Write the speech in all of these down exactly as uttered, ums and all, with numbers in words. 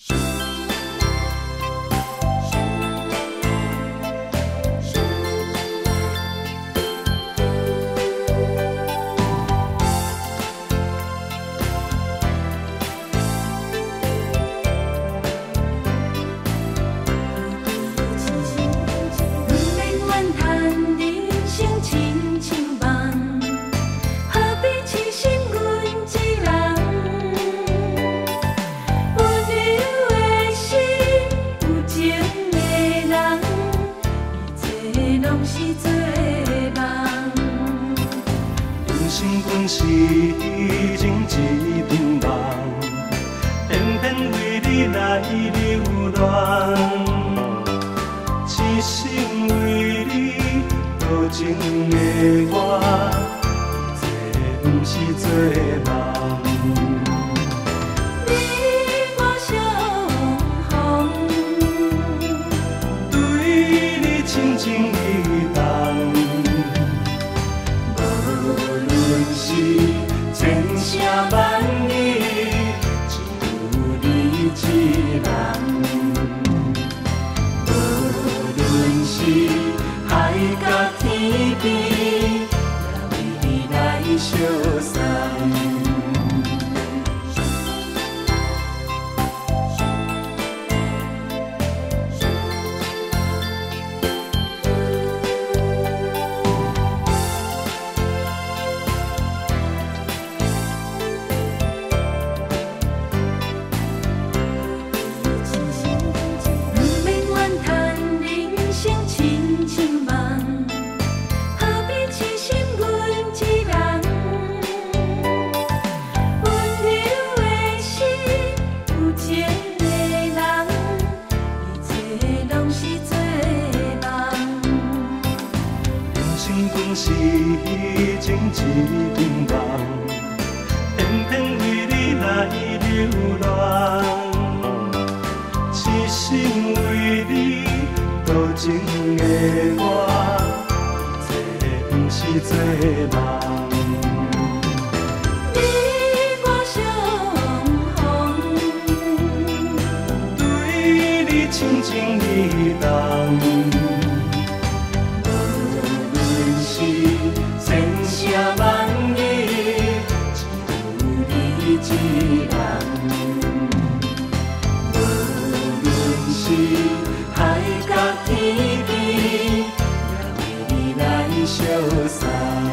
阮是情一场梦，偏偏为你来流浪，痴心为你多情的我，这不是做梦。 你我相逢， 对你深情意重。 是千声万语，只有你一人。无论是海角天边，也为你来相送。 是情一场梦，偏偏为你来流浪，痴心为你多情的我，这不是做梦。 你我相逢， 对你深情意重。 千声万语，只有你一人。无论是海角天边，也为你来相送。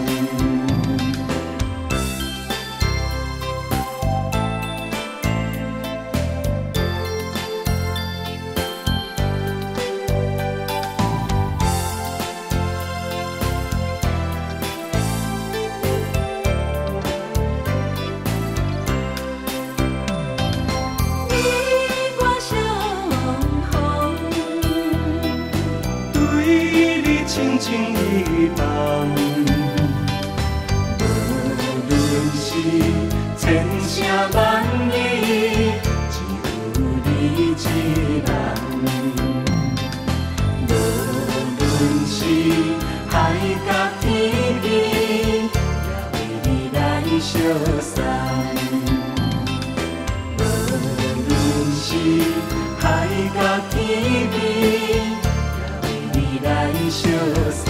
深情意重，无论是千声万语，只有你一人。无论是海角天边，也为你来相送。无论是海角天边。 来相送。